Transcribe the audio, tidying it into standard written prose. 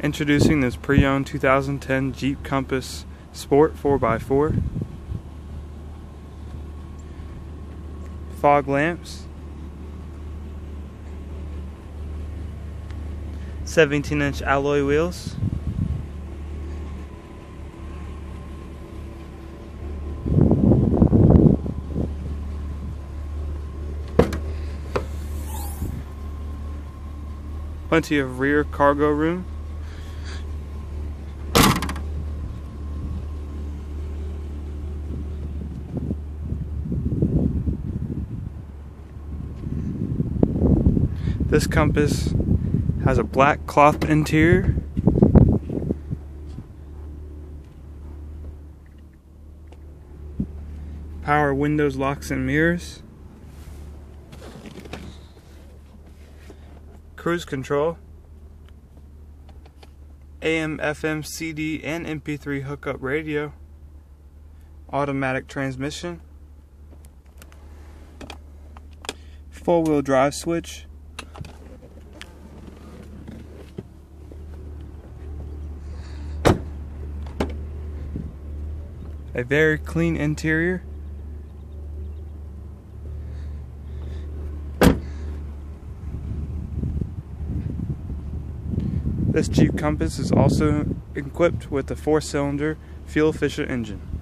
Introducing this pre-owned 2010 Jeep Compass Sport 4x4. Fog lamps. 17-inch alloy wheels. Plenty of rear cargo room. This Compass has a black cloth interior. Power windows, locks, and mirrors. Cruise control. AM, FM, CD, and MP3 hookup radio. Automatic transmission. Four-wheel drive switch. A very clean interior. This Jeep Compass is also equipped with a 4-cylinder fuel-efficient engine.